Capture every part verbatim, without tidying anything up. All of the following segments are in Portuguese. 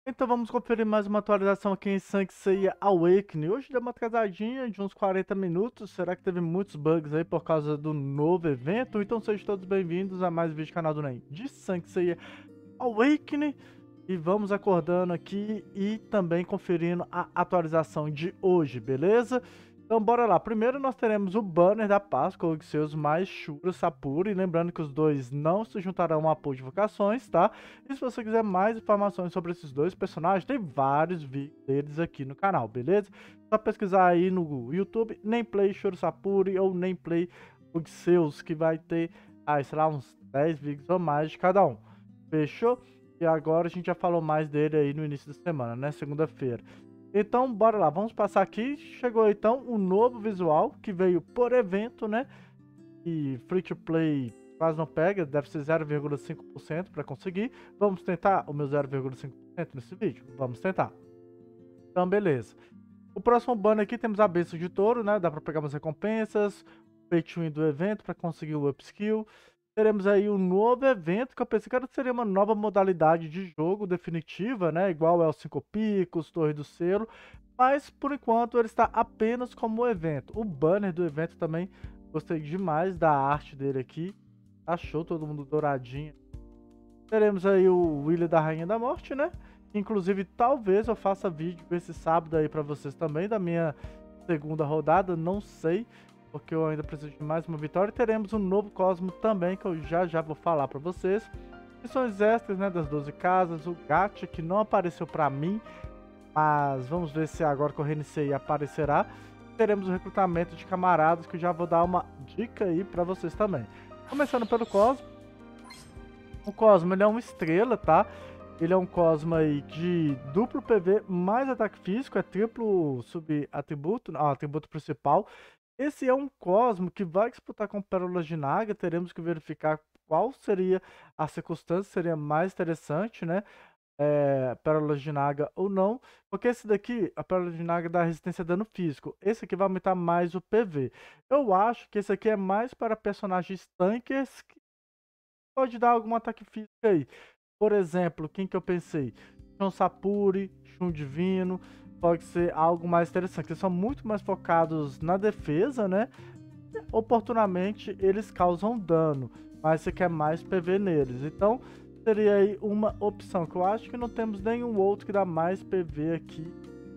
Então vamos conferir mais uma atualização aqui em Saint Awakening. Hoje deu uma atrasadinha de uns quarenta minutos. Será que teve muitos bugs aí por causa do novo evento? Então sejam todos bem-vindos a mais um vídeo do canal do NEM de Saint Awakening. E vamos acordando aqui e também conferindo a atualização de hoje, beleza? Então bora lá. Primeiro nós teremos o banner da Páscoa, os seus mais Shura Sapuri. Lembrando que os dois não se juntarão a pool de vocações, tá? E se você quiser mais informações sobre esses dois personagens, tem vários vídeos deles aqui no canal, beleza? Só pesquisar aí no YouTube, Nameplay Shura Sapuri ou Nameplay os seus, que vai ter, ah, sei lá, uns dez vídeos ou mais de cada um. Fechou? E agora a gente já falou mais dele aí no início da semana, né? Segunda-feira. Então, bora lá, vamos passar aqui. Chegou então um novo visual que veio por evento, né? E free to play quase não pega, deve ser zero vírgula cinco por cento para conseguir. Vamos tentar o meu zero vírgula cinco por cento nesse vídeo? Vamos tentar. Então, beleza. O próximo banner aqui temos a bênção de touro, né? Dá para pegar umas recompensas, pay to win do evento para conseguir o upskill. Teremos aí um novo evento que eu pensei que seria uma nova modalidade de jogo definitiva, né? Igual é o Cinco Picos, Torre do Selo. Mas por enquanto ele está apenas como evento. O banner do evento também gostei demais da arte dele aqui. Achou todo mundo douradinho. Teremos aí o William da Rainha da Morte, né? Inclusive, talvez eu faça vídeo esse sábado aí pra vocês também, da minha segunda rodada, não sei, porque eu ainda preciso de mais uma vitória. E teremos um novo Cosmo também, que eu já já vou falar pra vocês. Missões extras, né, das doze casas, o Gacha, que não apareceu pra mim, mas vamos ver se agora que eu reiniciei aparecerá. Teremos o recrutamento de camaradas, que eu já vou dar uma dica aí pra vocês também. Começando pelo Cosmo. O Cosmo, ele é uma estrela, tá? Ele é um Cosmo aí de duplo P V mais ataque físico, é triplo sub-atributo, ah, atributo principal. Esse é um Cosmo que vai disputar com Pérolas de Naga, teremos que verificar qual seria a circunstância, seria mais interessante, né? É, Pérolas de Naga ou não, porque esse daqui, a Pérola de Naga dá resistência a dano físico, esse aqui vai aumentar mais o P V. Eu acho que esse aqui é mais para personagens tankers, que pode dar algum ataque físico aí. Por exemplo, quem que eu pensei? Shun Sapuri, Shun Divino, pode ser algo mais interessante. Eles são muito mais focados na defesa, né? Oportunamente eles causam dano, mas você quer mais P V neles. Então seria aí uma opção, que eu acho que não temos nenhum outro que dá mais P V aqui.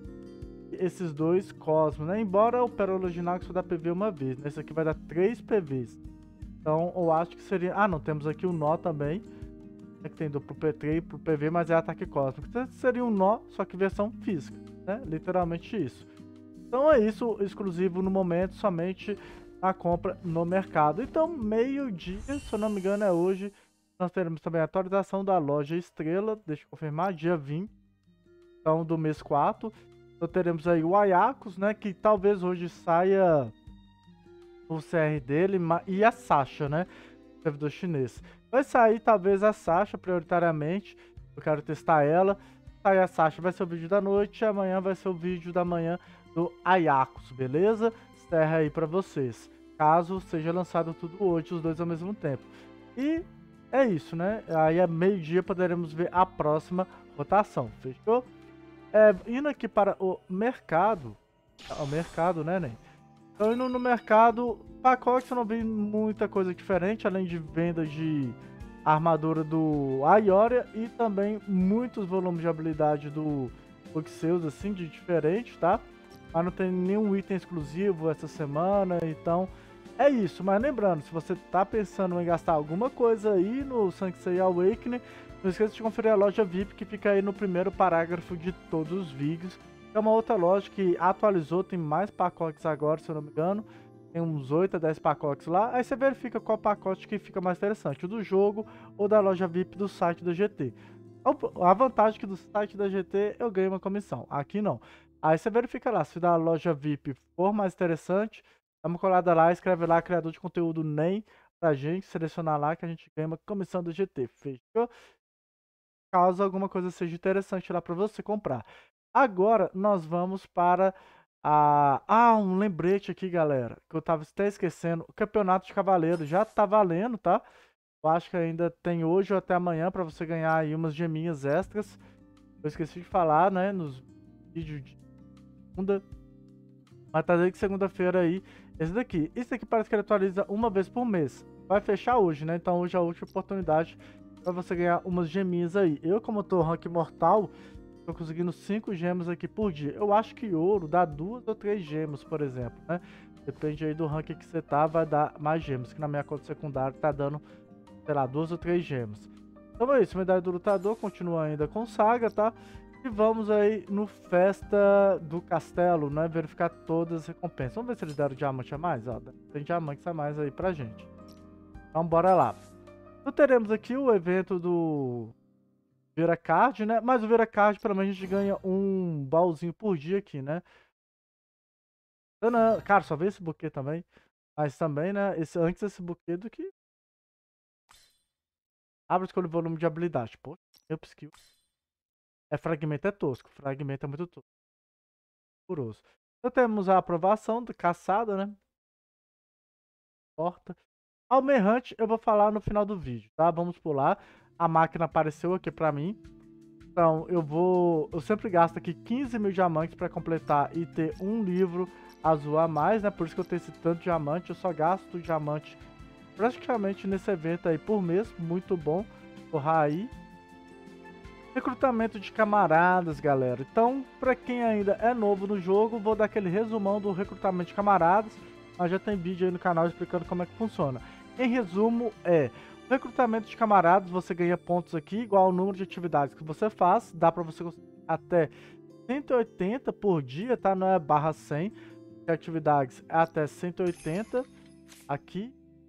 Esses dois Cosmos, né? Embora o Pérola de Naga só dá P V uma vez, né? Esse aqui vai dar três P Vs. Então eu acho que seria... Ah, não, temos aqui o Nó também, que tem duplo P três pro P V, mas é ataque cósmico. Então seria um Nó, só que versão física, né? Literalmente isso. Então é isso, exclusivo no momento, somente a compra no mercado. Então, meio-dia, se eu não me engano, é hoje. Nós teremos também a atualização da loja Estrela, deixa eu confirmar, dia vinte, então, do mês quatro. Então teremos aí o Ayakos, né? Que talvez hoje saia o C R dele e a Sasha, né? Servidor chinês. Vai sair talvez a Sasha prioritariamente. Eu quero testar ela. Sair a Sasha vai ser o vídeo da noite. E amanhã vai ser o vídeo da manhã do Ayakos, beleza? Serra aí pra vocês. Caso seja lançado tudo hoje, os dois ao mesmo tempo. E é isso, né? Aí a meio-dia poderemos ver a próxima rotação. Fechou? É, indo aqui para o mercado. O mercado, né, Nen? Então, indo no mercado, pacote eu não vi muita coisa diferente, além de venda de armadura do Ioria e também muitos volumes de habilidade do Oxeus, assim, de diferente, tá? Mas não tem nenhum item exclusivo essa semana, então é isso. Mas lembrando, se você tá pensando em gastar alguma coisa aí no Sanctuary Awakening, não esqueça de conferir a loja V I P que fica aí no primeiro parágrafo de todos os vídeos. É uma outra loja que atualizou, tem mais pacotes agora, se eu não me engano. Tem uns oito a dez pacotes lá. Aí você verifica qual pacote que fica mais interessante, o do jogo ou da loja V I P do site da G T. A vantagem é que do site da G T eu ganho uma comissão, aqui não. Aí você verifica lá, se da loja V I P for mais interessante, dá uma colada lá, escreve lá, criador de conteúdo NEM, pra gente selecionar lá que a gente ganha uma comissão do G T, fechou? Caso alguma coisa seja interessante lá para você comprar. Agora nós vamos para a... Ah, um lembrete aqui, galera, que eu tava até esquecendo. O Campeonato de Cavaleiro já tá valendo, tá? Eu acho que ainda tem hoje ou até amanhã para você ganhar aí umas geminhas extras. Eu esqueci de falar, né, nos vídeos de segunda. Mas tá dizendo que segunda-feira aí, esse daqui. Esse daqui parece que ele atualiza uma vez por mês. Vai fechar hoje, né? Então hoje é a última oportunidade pra você ganhar umas geminhas aí. Eu, como tô rank mortal, tô conseguindo cinco gemas aqui por dia. Eu acho que ouro dá duas ou três gemas, por exemplo, né? Depende aí do rank que você tá, vai dar mais gemas. Que na minha conta secundária tá dando, sei lá, duas ou três gemas. Então é isso, medalha do lutador continua ainda com saga, tá? E vamos aí no Festa do Castelo, né? Verificar todas as recompensas. Vamos ver se eles deram diamante a mais, ó. Tem diamantes a mais aí pra gente. Então bora lá. Então teremos aqui o evento do Vira Card, né? Mas o Vira Card, pelo menos a gente ganha um baúzinho por dia aqui, né? Cara, só veio esse buquê também. Mas também, né? Esse, antes esse buquê do que... Abre escolha o volume de habilidade. Pô, eu skill. É, fragmento é tosco. Fragmento é muito tosco. Puroso. Então temos a aprovação da caçada, né? Porta. Almerrante eu vou falar no final do vídeo, tá? Vamos pular. A máquina apareceu aqui pra mim. Então eu vou... Eu sempre gasto aqui quinze mil diamantes pra completar e ter um livro azul a mais, né? Por isso que eu tenho esse tanto de diamante. Eu só gasto diamante praticamente nesse evento aí por mês. Muito bom. Porra aí. Recrutamento de camaradas, galera. Então, pra quem ainda é novo no jogo, vou dar aquele resumão do recrutamento de camaradas. Mas já tem vídeo aí no canal explicando como é que funciona. Em resumo, é... Recrutamento de camaradas, você ganha pontos aqui, igual ao número de atividades que você faz. Dá pra você conseguir até cento e oitenta por dia, tá? Não é barra cem. De atividades é até cento e oitenta. Aqui.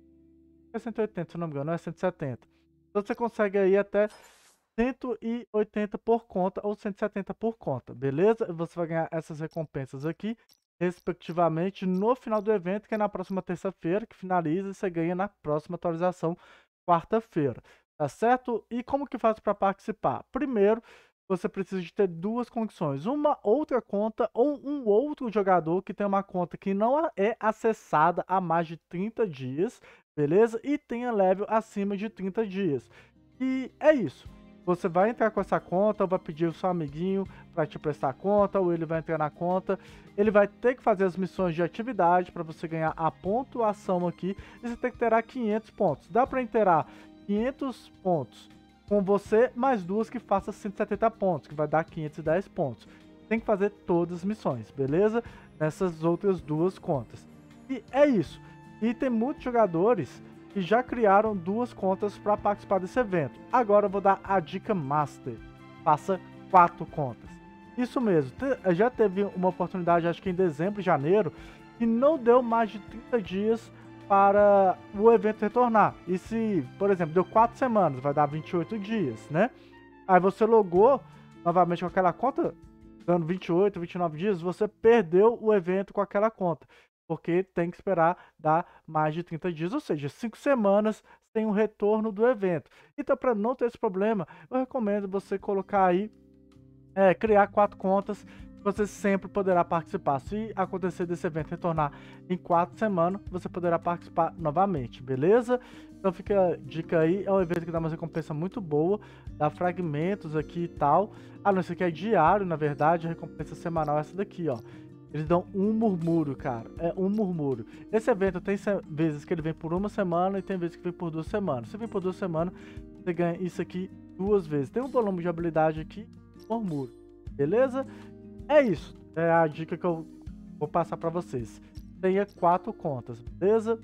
É cento e oitenta, se não me engano, não é cento e setenta. Então você consegue aí até cento e oitenta por conta ou cento e setenta por conta, beleza? Você vai ganhar essas recompensas aqui, respectivamente, no final do evento, que é na próxima terça-feira, que finaliza e você ganha na próxima atualização, quarta-feira, tá certo? E como que faz para participar? Primeiro, você precisa de ter duas condições, uma outra conta ou um outro jogador que tem uma conta que não é acessada há mais de trinta dias, beleza? E tenha level acima de trinta dias. E é isso. Você vai entrar com essa conta, ou vai pedir o seu amiguinho para te prestar conta, ou ele vai entrar na conta. Ele vai ter que fazer as missões de atividade para você ganhar a pontuação aqui. E você tem que ter quinhentos pontos. Dá para inteirar quinhentos pontos com você, mais duas que faça cento e setenta pontos, que vai dar quinhentos e dez pontos. Tem que fazer todas as missões, beleza? Nessas outras duas contas. E é isso. E tem muitos jogadores que já criaram duas contas para participar desse evento. Agora eu vou dar a dica master. Faça quatro contas. Isso mesmo. Já teve uma oportunidade, acho que em dezembro e janeiro, que não deu mais de trinta dias para o evento retornar. E se, por exemplo, deu quatro semanas, vai dar vinte e oito dias, né? Aí você logou novamente com aquela conta, dando vinte e oito, vinte e nove dias, você perdeu o evento com aquela conta. Porque tem que esperar dar mais de trinta dias, ou seja, cinco semanas sem o retorno do evento. Então, para não ter esse problema, eu recomendo você colocar aí, é, criar quatro contas, você sempre poderá participar. Se acontecer desse evento retornar em quatro semanas, você poderá participar novamente, beleza? Então fica a dica aí, é um evento que dá uma recompensa muito boa, dá fragmentos aqui e tal. Ah, não, isso aqui é diário, na verdade, a recompensa semanal é essa daqui, ó. Eles dão um murmúrio, cara. É um murmúrio. Esse evento tem vezes que ele vem por uma semana e tem vezes que vem por duas semanas. Se vem por duas semanas, você ganha isso aqui duas vezes. Tem um volume de habilidade aqui, murmúrio. Beleza? É isso. É a dica que eu vou passar pra vocês. Tenha quatro contas, beleza?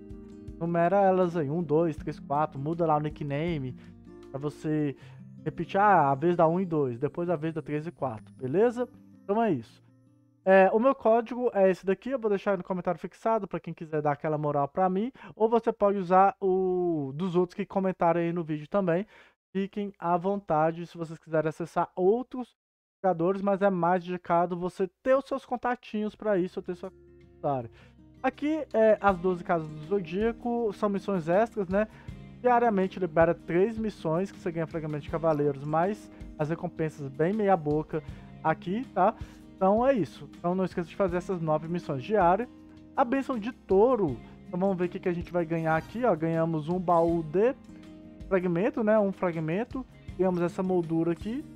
Numera elas aí. Um, dois, três, quatro. Muda lá o nickname pra você repetir. Ah, a vez da um e dois. Depois a vez da três e quatro. Beleza? Então é isso. É, o meu código é esse daqui, eu vou deixar aí no comentário fixado para quem quiser dar aquela moral para mim, ou você pode usar o dos outros que comentaram aí no vídeo também. Fiquem à vontade se vocês quiserem acessar outros jogadores, mas é mais indicado você ter os seus contatinhos para isso, ter sua área. Aqui é as doze casas do Zodíaco, são missões extras, né? Diariamente libera três missões que você ganha fragmento de cavaleiros, mais as recompensas bem meia boca aqui, tá? Então é isso. Então não esqueça de fazer essas nove missões diárias. A bênção de touro. Então vamos ver o que, que a gente vai ganhar aqui, ó. Ganhamos um baú de fragmento, né? Um fragmento. Ganhamos essa moldura aqui.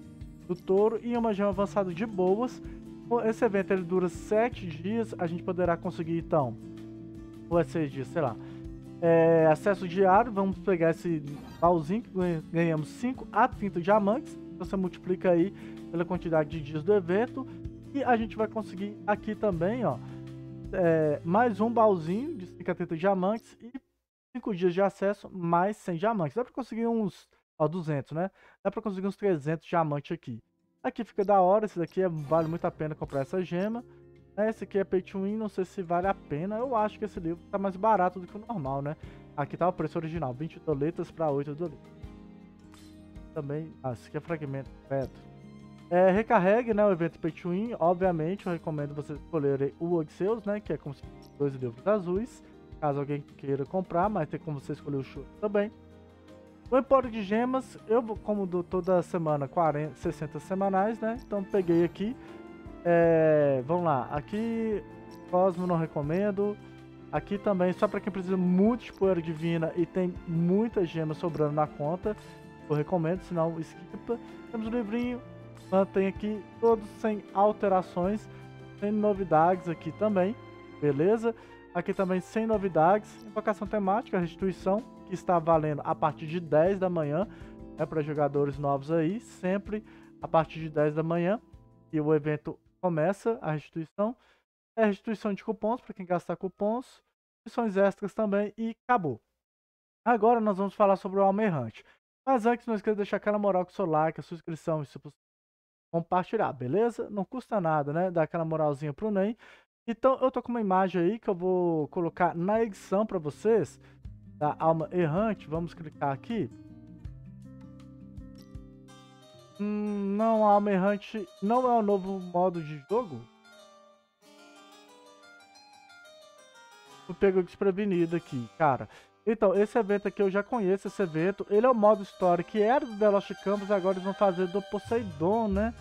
do touro e uma gema avançada de boas. Esse evento ele dura sete dias, a gente poderá conseguir então, ou é seis dias, sei lá. É, acesso diário, vamos pegar esse baúzinho que ganhamos cinco a trinta diamantes. Você multiplica aí pela quantidade de dias do evento. E a gente vai conseguir aqui também, ó, é, mais um baúzinho de cinco a trinta diamantes e cinco dias de acesso, mais cem diamantes. Dá pra conseguir uns, ó, duzentos, né? Dá pra conseguir uns trezentos diamantes aqui. Aqui fica da hora, esse daqui é, vale muito a pena comprar essa gema. Esse aqui é Pay to Win, não sei se vale a pena. Eu acho que esse livro tá mais barato do que o normal, né? Aqui tá o preço original, vinte doletas para oito doletas. Também, ah, esse aqui é fragmento, certo. É, recarregue, né, o evento Pay to Win. Obviamente, eu recomendo vocês escolherem o Odisseus, né, que é como se fosse dois livros azuis. Caso alguém queira comprar, mas tem como você escolher o show também. O Empório de Gemas, eu como dou toda semana quarenta, sessenta semanais, né? Então peguei aqui. É, vamos lá, aqui Cosmo não recomendo. Aqui também, só para quem precisa muito de poeira divina e tem muita gema sobrando na conta, eu recomendo, senão esquipa. Temos o livrinho, mantém aqui todos sem alterações, sem novidades aqui também, beleza? Aqui também sem novidades, invocação temática, restituição, que está valendo a partir de dez da manhã, é para jogadores novos aí, sempre a partir de dez da manhã, e o evento começa a restituição. É restituição de cupons para quem gastar cupons, missões extras também e acabou. Agora nós vamos falar sobre o Alma Errante. Mas antes, não esqueça de deixar aquela moral com o seu like, a sua inscrição e se possível compartilhar, beleza? Não custa nada, né? Dar aquela moralzinha pro Ney. Então eu tô com uma imagem aí que eu vou colocar na edição para vocês da Alma Errante. Vamos clicar aqui. Hum, não, a Alma Errante não é o novo modo de jogo. Eu pego desprevenido aqui, cara. Então, esse evento aqui eu já conheço, esse evento. Ele é o modo história que era do The Lost Canvas, agora eles vão fazer do Poseidon, né?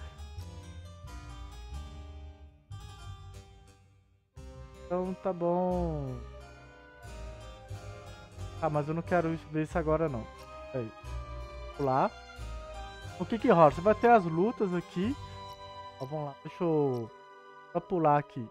Então tá bom. Ah, mas eu não quero ver isso agora não. Aí. Pular. O que que rola? Você vai ter as lutas aqui. Ó, vamos lá, deixa eu só pular aqui.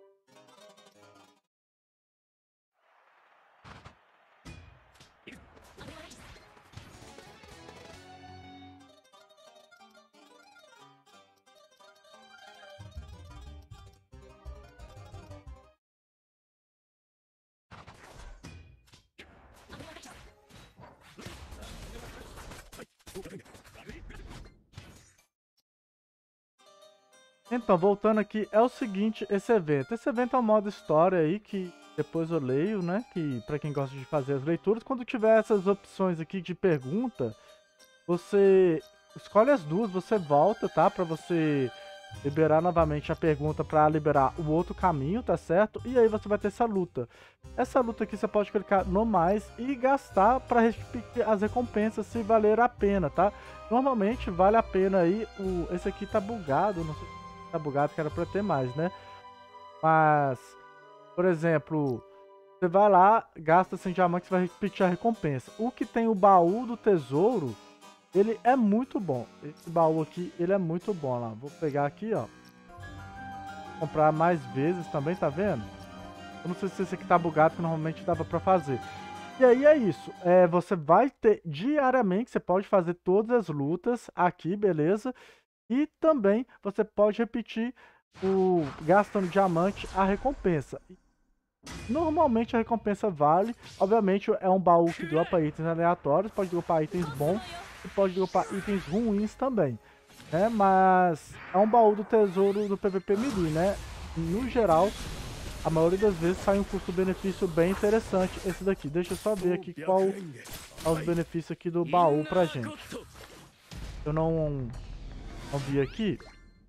Então, voltando aqui, é o seguinte, esse evento. Esse evento é um modo história aí que depois eu leio, né? Que pra quem gosta de fazer as leituras, quando tiver essas opções aqui de pergunta, você escolhe as duas, você volta, tá? Pra você liberar novamente a pergunta pra liberar o outro caminho, tá certo? E aí você vai ter essa luta. Essa luta aqui você pode clicar no mais e gastar pra repetir as recompensas se valer a pena, tá? Normalmente vale a pena aí, o... esse aqui tá bugado, não sei se tá bugado, que era pra ter mais, né? Mas, por exemplo, você vai lá, gasta cem diamantes e vai repetir a recompensa. O que tem o baú do tesouro, ele é muito bom. Esse baú aqui, ele é muito bom lá. Vou pegar aqui, ó. Comprar mais vezes também, tá vendo? Eu não sei se esse aqui tá bugado, que normalmente dava pra fazer. E aí é isso. É, você vai ter diariamente, você pode fazer todas as lutas aqui, beleza? E também você pode repetir o gastando diamante a recompensa. Normalmente a recompensa vale. Obviamente é um baú que dropa itens aleatórios. Pode dropar itens bons e pode dropar itens ruins também, né? Mas é um baú do tesouro do P V P Melee, né? No geral, a maioria das vezes sai um custo-benefício bem interessante esse daqui. Deixa eu só ver aqui qual é os benefícios aqui do baú pra gente. Eu não... Vamos ver aqui.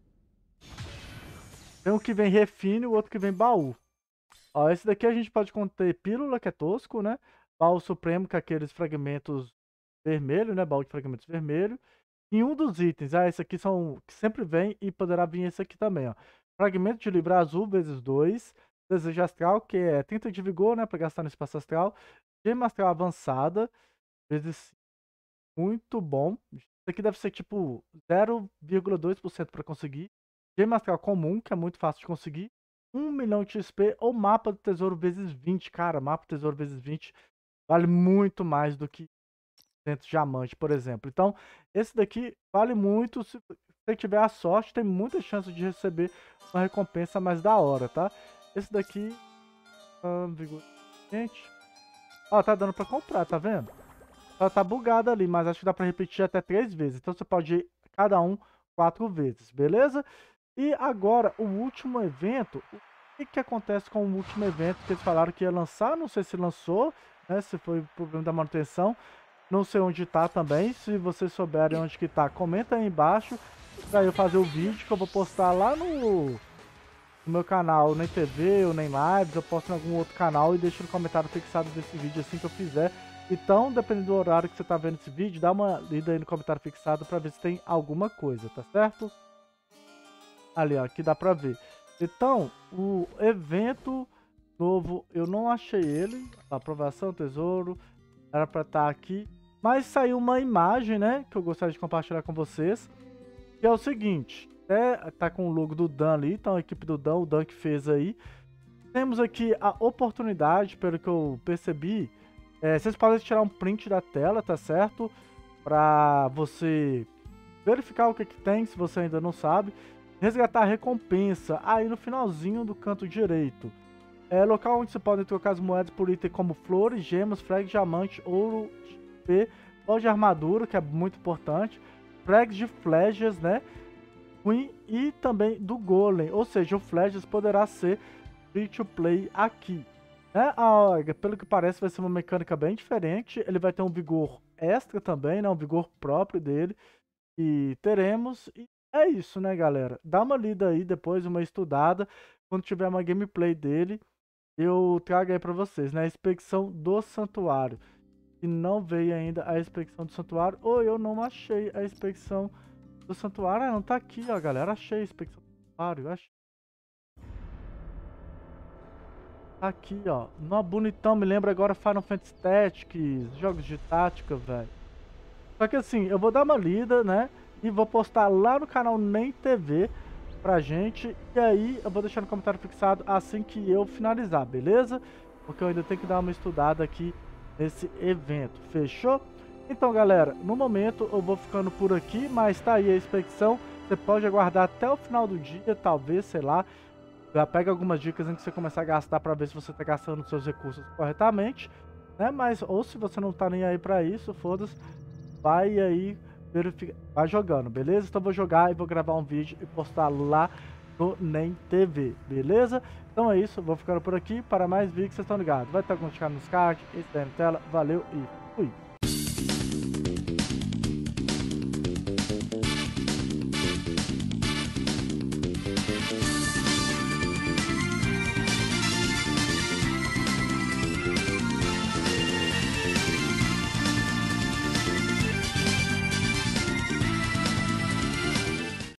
Tem um que vem refine e o outro que vem baú. Ó, esse daqui a gente pode conter pílula, que é tosco, né? Baú supremo, que é aqueles fragmentos vermelhos, né? Baú de fragmentos vermelho. E um dos itens, ah, esse aqui são que sempre vem e poderá vir esse aqui também, ó. Fragmento de livro azul vezes dois. Desejo astral, que é trinta de vigor, né? Pra gastar no espaço astral. Gema astral avançada vezes cinco. Muito bom. aqui deve ser tipo zero vírgula dois por cento para conseguir. Gema astral comum, que é muito fácil de conseguir. um milhão de X P ou mapa do tesouro vezes vinte. Cara, mapa do tesouro vezes vinte vale muito mais do que duzentos diamantes, por exemplo. Então, esse daqui vale muito. Se você tiver a sorte, tem muita chance de receber uma recompensa mais da hora, tá? Esse daqui... Ah, gente... Ó, tá dando pra comprar, tá vendo? Ela tá bugada ali, mas acho que dá pra repetir até três vezes. Então você pode ir cada um quatro vezes, beleza? E agora, o último evento. O que que acontece com o último evento que eles falaram que ia lançar? Não sei se lançou, né? Se foi problema da manutenção. Não sei onde tá também. Se vocês souberem onde que tá, comenta aí embaixo pra eu fazer o vídeo que eu vou postar lá no, no meu canal, nem T V ou nem lives. Eu posto em algum outro canal e deixo no comentário fixado desse vídeo assim que eu fizer. Então, dependendo do horário que você tá vendo esse vídeo, dá uma lida aí no comentário fixado pra ver se tem alguma coisa, tá certo? Ali, ó, aqui dá pra ver. Então, o evento novo, eu não achei ele. Aprovação, tesouro, era pra estar aqui. Mas saiu uma imagem, né, que eu gostaria de compartilhar com vocês. Que é o seguinte, é, tá com o logo do Dan ali, então a equipe do Dan, o Dan que fez aí. Temos aqui a oportunidade, pelo que eu percebi. É, vocês podem tirar um print da tela, tá certo? Pra você verificar o que, que tem, se você ainda não sabe. Resgatar a recompensa aí no finalzinho do canto direito. É local onde você pode trocar as moedas por item como flores, gemas, frags, diamante, ouro, X P, pó de armadura, que é muito importante, frags de flechas, né? Queen e também do golem, ou seja, o flechas poderá ser free to play aqui. É, ah, pelo que parece vai ser uma mecânica bem diferente, ele vai ter um vigor extra também, né, um vigor próprio dele, e teremos, e é isso, né, galera, dá uma lida aí depois, uma estudada, quando tiver uma gameplay dele, eu trago aí pra vocês, né, a expedição do santuário, e não veio ainda a expedição do santuário, ou eu não achei a expedição do santuário, ah, não tá aqui, ó, galera, achei a expedição do santuário, achei. Aqui, ó. Nó bonitão, me lembra agora Final Fantasy Tactics, jogos de tática, velho. Só que assim, eu vou dar uma lida, né? E vou postar lá no canal Nem T V pra gente. E aí eu vou deixar no comentário fixado assim que eu finalizar, beleza? Porque eu ainda tenho que dar uma estudada aqui nesse evento, fechou? Então, galera, no momento eu vou ficando por aqui, mas tá aí a expedição. Você pode aguardar até o final do dia, talvez, sei lá. Já pega algumas dicas antes de você começar a gastar para ver se você está gastando seus recursos corretamente, né? Mas, ou se você não tá nem aí para isso, foda-se, vai aí, verifica, vai jogando, beleza? Então vou jogar e vou gravar um vídeo e postar lá no Nem T V, beleza? Então é isso, vou ficando por aqui. Para mais vídeos, vocês estão ligados. Vai estar com os caras nos cards, esse daí na tela, valeu e fui!